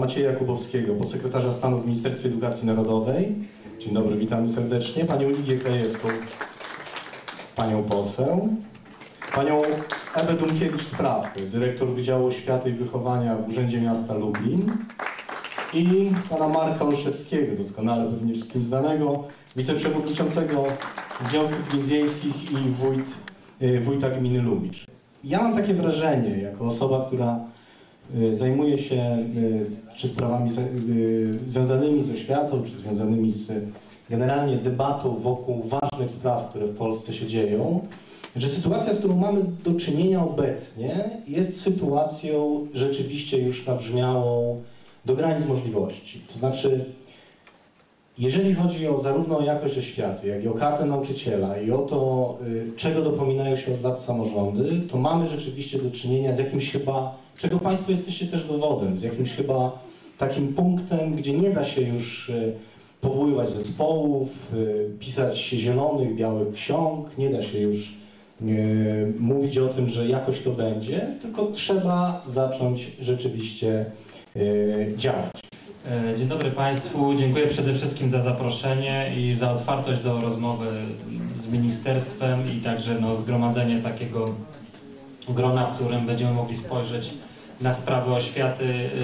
Macieja Jakubowskiego, podsekretarza stanu w Ministerstwie Edukacji Narodowej. Dzień dobry, witamy serdecznie. Panią Lidię Krajewską, panią poseł. Panią Ewę Dumkiewicz-Sprawkę, dyrektor Wydziału Oświaty i Wychowania w Urzędzie Miasta Lublin. I pana Marka Olszewskiego, doskonale pewnie wszystkim znanego, wiceprzewodniczącego Związków Gmin Wiejskich i wójta gminy Lubicz. Ja mam takie wrażenie, jako osoba, która zajmuje się czy sprawami związanymi z oświatą, czy związanymi z generalnie debatą wokół ważnych spraw, które w Polsce się dzieją, że sytuacja, z którą mamy do czynienia obecnie, jest sytuacją rzeczywiście już nabrzmiałą do granic możliwości. To znaczy, jeżeli chodzi zarówno o jakość oświaty, jak i o kartę nauczyciela i o to, czego dopominają się od lat samorządy, to mamy rzeczywiście do czynienia z jakimś chyba, czego Państwo jesteście też dowodem, z jakimś chyba takim punktem, gdzie nie da się już powoływać zespołów, pisać zielonych, białych ksiąg, nie da się już mówić o tym, że jakoś to będzie, tylko trzeba zacząć rzeczywiście działać. Dzień dobry Państwu. Dziękuję przede wszystkim za zaproszenie i za otwartość do rozmowy z ministerstwem i także zgromadzenie takiego grona, w którym będziemy mogli spojrzeć na sprawy oświaty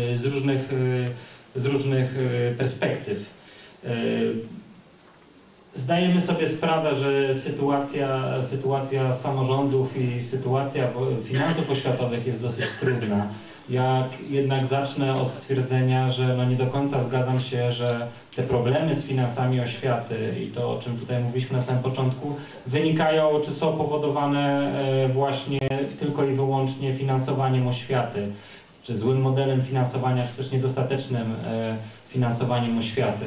z różnych perspektyw. Zdajemy sobie sprawę, że sytuacja samorządów i sytuacja finansów oświatowych jest dosyć trudna. Jak jednak zacznę od stwierdzenia, że nie do końca zgadzam się, że te problemy z finansami oświaty i to, o czym tutaj mówiliśmy na samym początku, wynikają czy są powodowane właśnie tylko i wyłącznie finansowaniem oświaty, czy złym modelem finansowania, czy też niedostatecznym finansowaniem oświaty.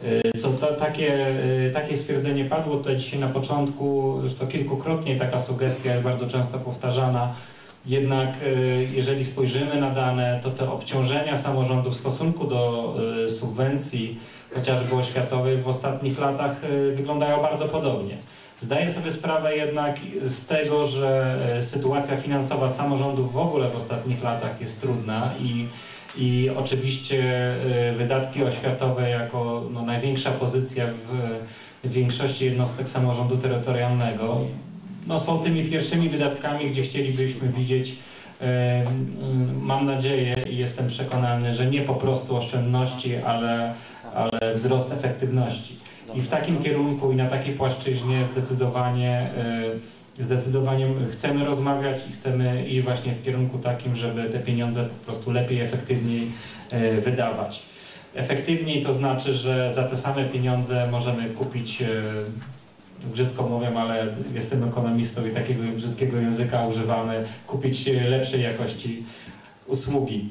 Takie stwierdzenie padło tutaj dzisiaj na początku, już to kilkukrotnie, taka sugestia jest bardzo często powtarzana. Jednak jeżeli spojrzymy na dane, to te obciążenia samorządów w stosunku do subwencji, chociażby oświatowych, w ostatnich latach wyglądają bardzo podobnie. Zdaję sobie sprawę jednak z tego, że sytuacja finansowa samorządów w ogóle w ostatnich latach jest trudna i oczywiście wydatki oświatowe jako największa pozycja w większości jednostek samorządu terytorialnego są tymi pierwszymi wydatkami, gdzie chcielibyśmy widzieć, mam nadzieję i jestem przekonany, że nie po prostu oszczędności, ale wzrost efektywności. I w takim kierunku i na takiej płaszczyźnie zdecydowanie chcemy rozmawiać i chcemy iść właśnie w kierunku takim, żeby te pieniądze po prostu lepiej, efektywniej wydawać. Efektywniej to znaczy, że za te same pieniądze możemy kupić, brzydko mówię, ale jestem ekonomistą i takiego brzydkiego języka używamy, kupić lepszej jakości usługi.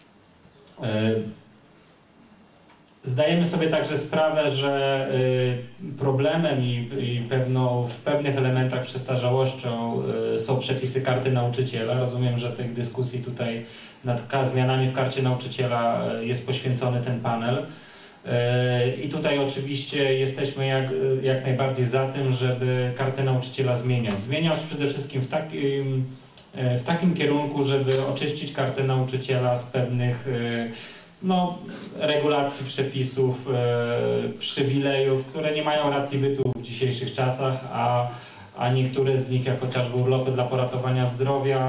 Zdajemy sobie także sprawę, że problemem i w pewnych elementach przestarzałością są przepisy karty nauczyciela. Rozumiem, że tych dyskusji tutaj nad zmianami w karcie nauczyciela jest poświęcony ten panel. I tutaj oczywiście jesteśmy jak najbardziej za tym, żeby kartę nauczyciela zmieniać. Zmieniać przede wszystkim w takim kierunku, żeby oczyścić kartę nauczyciela z pewnych regulacji, przepisów, przywilejów, które nie mają racji bytu w dzisiejszych czasach, a niektóre z nich, jak chociażby urlopy dla poratowania zdrowia,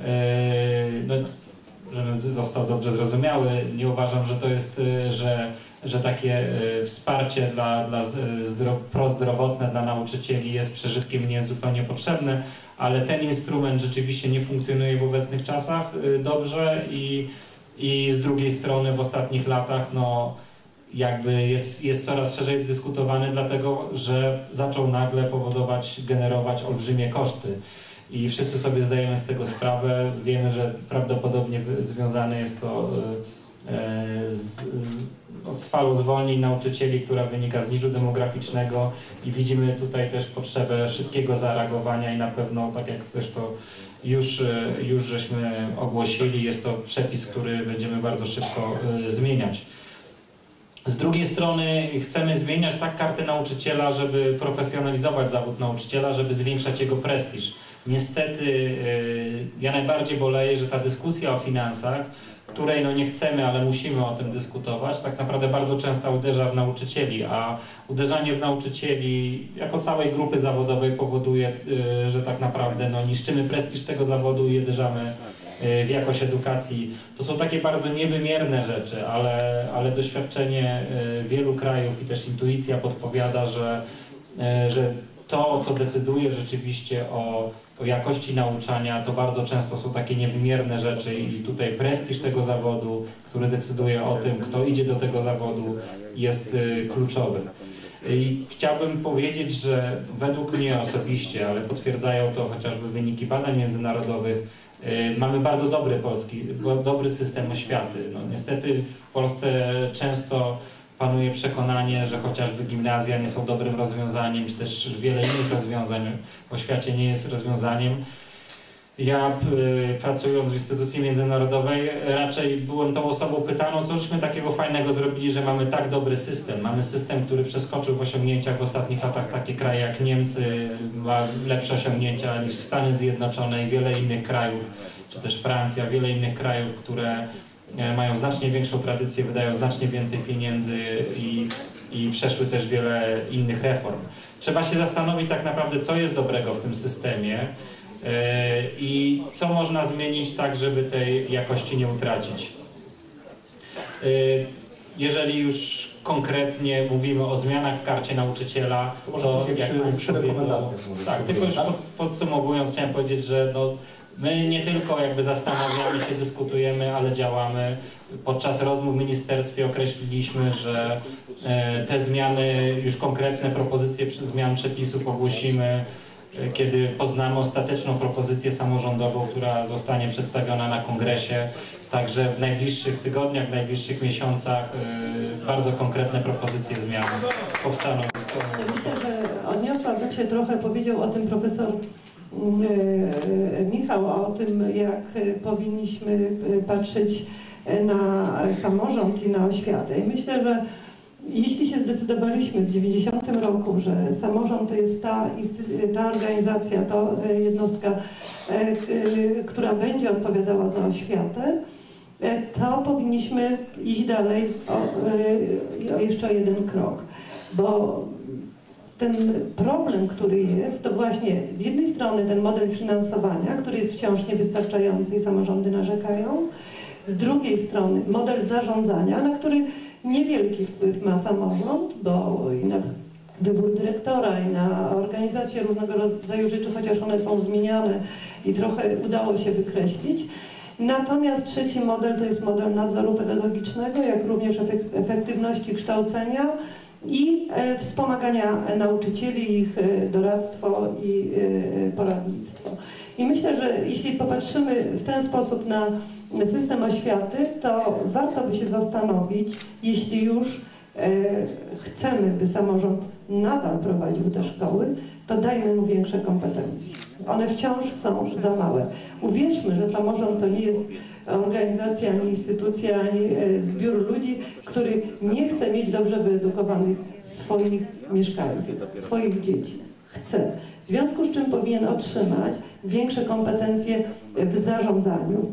żebym został dobrze zrozumiały, nie uważam, że to jest, że takie wsparcie prozdrowotne dla nauczycieli jest przeżytkiem, nie jest zupełnie potrzebne, ale ten instrument rzeczywiście nie funkcjonuje w obecnych czasach dobrze i z drugiej strony w ostatnich latach jakby jest coraz szerzej dyskutowany, dlatego że zaczął nagle generować olbrzymie koszty. I wszyscy sobie zdajemy z tego sprawę. Wiemy, że prawdopodobnie związane jest to z falą zwolnień nauczycieli, która wynika z niżu demograficznego i widzimy tutaj też potrzebę szybkiego zareagowania i na pewno, tak jak też to już żeśmy ogłosili, jest to przepis, który będziemy bardzo szybko zmieniać. Z drugiej strony chcemy zmieniać tak kartę nauczyciela, żeby profesjonalizować zawód nauczyciela, żeby zwiększać jego prestiż. Niestety ja najbardziej boleję, że ta dyskusja o finansach której no nie chcemy, ale musimy o tym dyskutować, tak naprawdę bardzo często uderza w nauczycieli, a uderzanie w nauczycieli jako całej grupy zawodowej powoduje, że tak naprawdę no, niszczymy prestiż tego zawodu i uderzamy w jakość edukacji. To są takie bardzo niewymierne rzeczy, ale doświadczenie wielu krajów i też intuicja podpowiada, że to, co decyduje rzeczywiście o jakości nauczania, to bardzo często są takie niewymierne rzeczy i tutaj prestiż tego zawodu, który decyduje o tym, kto idzie do tego zawodu, jest kluczowy. I chciałbym powiedzieć, że według mnie osobiście, ale potwierdzają to chociażby wyniki badań międzynarodowych, mamy bardzo dobry system oświaty. No, niestety w Polsce często panuje przekonanie, że chociażby gimnazja nie są dobrym rozwiązaniem, czy też wiele innych rozwiązań w oświacie nie jest rozwiązaniem. Ja pracując w instytucji międzynarodowej raczej byłem tą osobą pytaną, co żeśmy takiego fajnego zrobili, że mamy tak dobry system. Mamy system, który przeskoczył w osiągnięciach w ostatnich latach takie kraje jak Niemcy, ma lepsze osiągnięcia niż Stany Zjednoczone i wiele innych krajów, czy też Francja, wiele innych krajów, które mają znacznie większą tradycję, wydają znacznie więcej pieniędzy i przeszły też wiele innych reform. Trzeba się zastanowić tak naprawdę, co jest dobrego w tym systemie i co można zmienić tak, żeby tej jakości nie utracić. Jeżeli już konkretnie mówimy o zmianach w karcie nauczyciela, to jak Państwo wiedzą, tak, tylko już podsumowując, chciałem powiedzieć, że no, my nie tylko jakby zastanawiamy się, dyskutujemy, ale działamy. Podczas rozmów w ministerstwie określiliśmy, że te zmiany, już konkretne propozycje zmian przepisów ogłosimy, kiedy poznamy ostateczną propozycję samorządową, która zostanie przedstawiona na kongresie. Także w najbliższych tygodniach, w najbliższych miesiącach bardzo konkretne propozycje zmian powstaną. Myślę, że odniosłabym się trochę, powiedział o tym profesor Michał, o tym, jak powinniśmy patrzeć na samorząd i na oświatę. I myślę, że jeśli się zdecydowaliśmy w 1990 roku, że samorząd to jest ta organizacja, ta jednostka, która będzie odpowiadała za oświatę, to powinniśmy iść dalej o jeszcze jeden krok, bo ten problem, który jest, to właśnie z jednej strony ten model finansowania, który jest wciąż niewystarczający i samorządy narzekają, z drugiej strony model zarządzania, na który niewielki wpływ ma samorząd, bo i na wybór dyrektora, i na organizację różnego rodzaju rzeczy, chociaż one są zmieniane i trochę udało się wykreślić. Natomiast trzeci model to jest model nadzoru pedagogicznego, jak również efektywności kształcenia i wspomagania nauczycieli, ich doradztwo i poradnictwo. I myślę, że jeśli popatrzymy w ten sposób na system oświaty, to warto by się zastanowić, jeśli już chcemy, by samorząd nadal prowadził te szkoły, to dajmy mu większe kompetencje. One wciąż są za małe. Uwierzmy, że samorząd to nie jest organizacja, ani instytucja, ani zbiór ludzi, który nie chce mieć dobrze wyedukowanych swoich mieszkańców, swoich dzieci. Chce. W związku z czym powinien otrzymać większe kompetencje w zarządzaniu,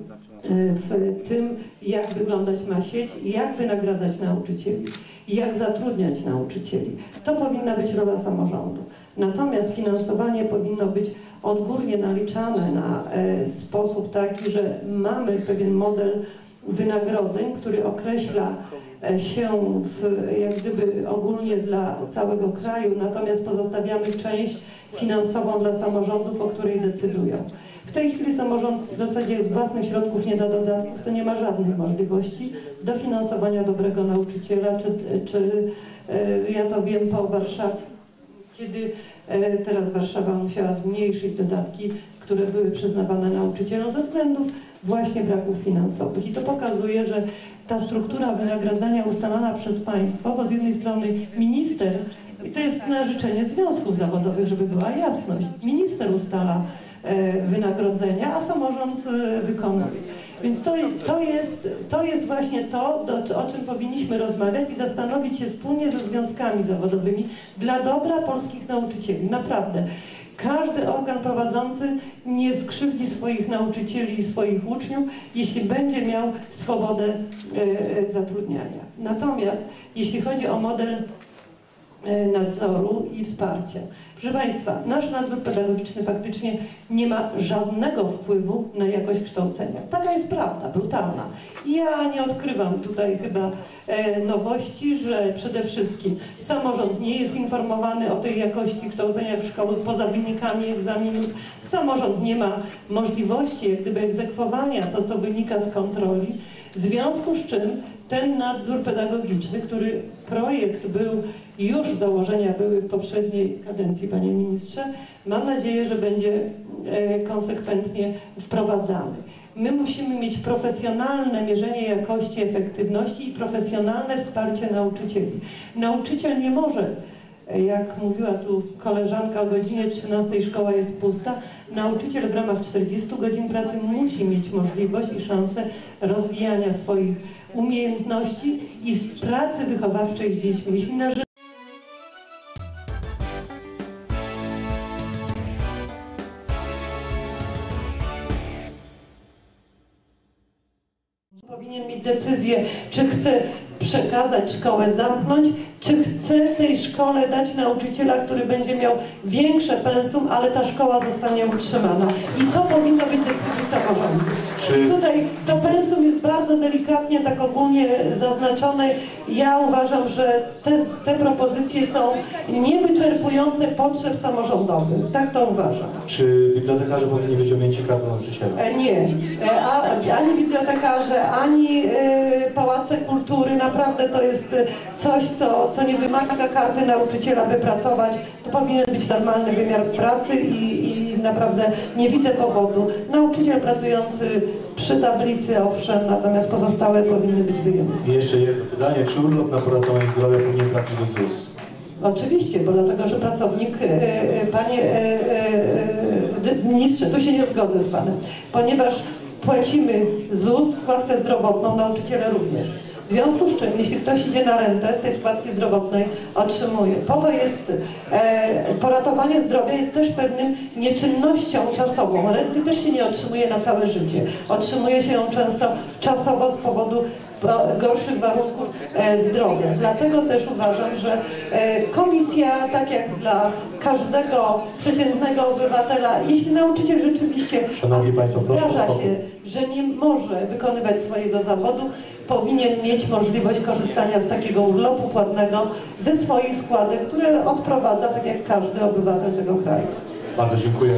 w tym, jak wyglądać ma sieć, jak wynagradzać nauczycieli, jak zatrudniać nauczycieli. To powinna być rola samorządu. Natomiast finansowanie powinno być odgórnie naliczane na sposób taki, że mamy pewien model wynagrodzeń, który określa się jak gdyby ogólnie dla całego kraju, natomiast pozostawiamy część finansową dla samorządów, o której decydują. W tej chwili samorząd w zasadzie z własnych środków nie da dodatków, to nie ma żadnych możliwości dofinansowania dobrego nauczyciela, czy ja to wiem po Warszawie, kiedy teraz Warszawa musiała zmniejszyć dodatki, które były przyznawane nauczycielom ze względów właśnie braków finansowych. I to pokazuje, że ta struktura wynagradzania ustalana przez państwo, bo z jednej strony minister, i to jest na życzenie związków zawodowych, żeby była jasność, minister ustala wynagrodzenia, a samorząd wykonuje. Więc to jest właśnie to, o czym powinniśmy rozmawiać i zastanowić się wspólnie ze związkami zawodowymi dla dobra polskich nauczycieli. Naprawdę. Każdy organ prowadzący nie skrzywdzi swoich nauczycieli i swoich uczniów, jeśli będzie miał swobodę zatrudniania. Natomiast jeśli chodzi o model nadzoru i wsparcia. Proszę Państwa, nasz nadzór pedagogiczny faktycznie nie ma żadnego wpływu na jakość kształcenia. Taka jest prawda, brutalna. Ja nie odkrywam tutaj chyba nowości, że przede wszystkim samorząd nie jest informowany o tej jakości kształcenia w szkołach poza wynikami egzaminów. Samorząd nie ma możliwości jak gdyby egzekwowania to, co wynika z kontroli. W związku z czym ten nadzór pedagogiczny, który projekt był, już założenia były w poprzedniej kadencji, panie ministrze, mam nadzieję, że będzie konsekwentnie wprowadzany. My musimy mieć profesjonalne mierzenie jakości, efektywności i profesjonalne wsparcie nauczycieli. Nauczyciel nie może, jak mówiła tu koleżanka, o godzinie 13 szkoła jest pusta. Nauczyciel w ramach 40 godzin pracy musi mieć możliwość i szansę rozwijania swoich umiejętności i pracy wychowawczej z dziećmi. Jeśli powinien mieć decyzję, czy chce przekazać szkołę, zamknąć, czy chce tej szkole dać nauczyciela, który będzie miał większe pensum, ale ta szkoła zostanie utrzymana. I to powinno być decyzja samorządu. Tutaj to pensum jest bardzo delikatnie, tak ogólnie zaznaczone. Ja uważam, że te propozycje są niewyczerpujące potrzeb samorządowych. Tak to uważam. Czy bibliotekarze powinni być objęci kartą nauczyciela? Nie. Ani bibliotekarze, ani pałace kultury. Naprawdę to jest coś, co nie wymaga karty nauczyciela, by pracować. To powinien być normalny wymiar pracy i naprawdę nie widzę powodu. Nauczyciel pracujący przy tablicy, owszem, natomiast pozostałe powinny być wyjęte. I jeszcze jedno pytanie. Czy urlop na poratowanie zdrowia powinien trafić do ZUS? Oczywiście, bo dlatego, że pracownik, panie ministrze, tu się nie zgodzę z panem, ponieważ płacimy ZUS, składkę zdrowotną, nauczyciele również. W związku z czym, jeśli ktoś idzie na rentę z tej składki zdrowotnej, otrzymuje. Po to jest, poratowanie zdrowia jest też pewnym nieczynnością czasową. Renty też się nie otrzymuje na całe życie. Otrzymuje się ją często czasowo z powodu gorszych warunków zdrowia. Dlatego też uważam, że komisja, tak jak dla każdego przeciętnego obywatela, jeśli nauczyciel rzeczywiście zdarza się, że nie może wykonywać swojego zawodu, powinien mieć możliwość korzystania z takiego urlopu płatnego ze swoich składek, które odprowadza tak jak każdy obywatel tego kraju. Bardzo dziękuję.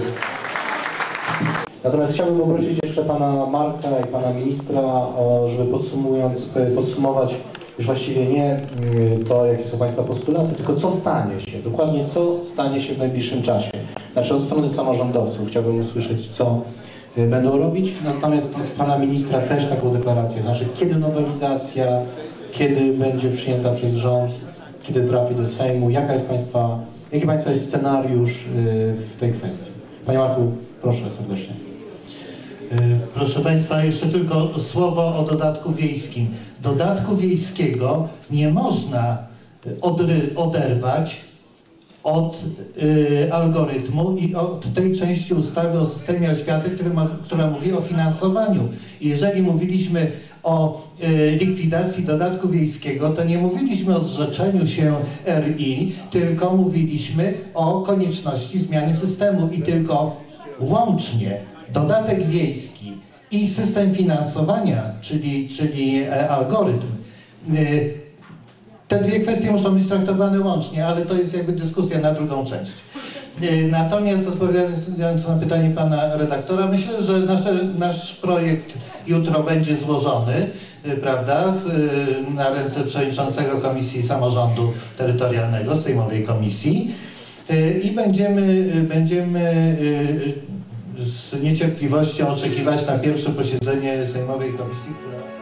Natomiast chciałbym poprosić jeszcze pana Marka i pana ministra, żeby podsumować już właściwie nie to, jakie są państwa postulaty, tylko co stanie się, dokładnie co stanie się w najbliższym czasie. Znaczy od strony samorządowców chciałbym usłyszeć, co będą robić, natomiast od pana ministra też taką deklarację, znaczy kiedy nowelizacja, kiedy będzie przyjęta przez rząd, kiedy trafi do Sejmu, jaki państwa jest scenariusz w tej kwestii. Panie Marku, proszę serdecznie. Proszę Państwa, jeszcze tylko słowo o dodatku wiejskim. Dodatku wiejskiego nie można oderwać od algorytmu i od tej części ustawy o systemie oświaty, która mówi o finansowaniu. Jeżeli mówiliśmy o likwidacji dodatku wiejskiego, to nie mówiliśmy o zrzeczeniu się RI, tylko mówiliśmy o konieczności zmiany systemu i tylko łącznie dodatek wiejski i system finansowania, czyli algorytm, te dwie kwestie muszą być traktowane łącznie, ale to jest jakby dyskusja na drugą część. Natomiast odpowiadając na pytanie pana redaktora, myślę, że nasz projekt jutro będzie złożony, prawda, na ręce przewodniczącego Komisji Samorządu Terytorialnego, Sejmowej Komisji i będziemy z niecierpliwością oczekiwać na pierwsze posiedzenie Sejmowej Komisji, która